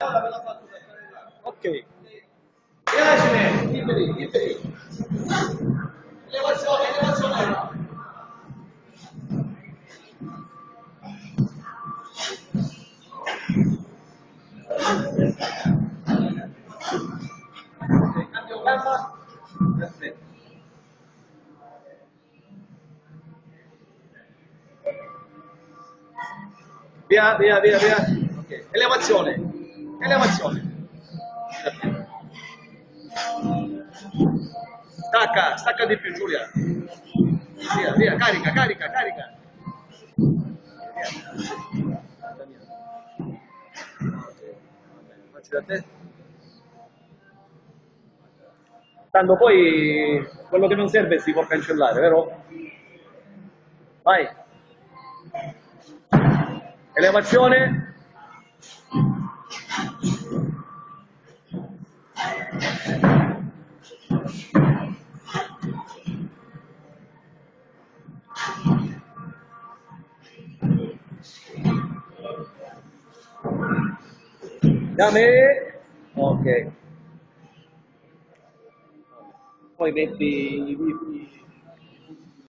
Ok. Piacere, liberi, liberi. Elevazione, elevazione. Cambio gamba. Perfetto. Via, via, via, via. Ok. Elevazione. Elevazione. Stacca, stacca di più, Giulia. Via, via, carica, carica, carica. Via. Facci da te. Tanto poi quello che non serve si può cancellare, vero? Vai. Elevazione. Da me. Ok. Poi metti i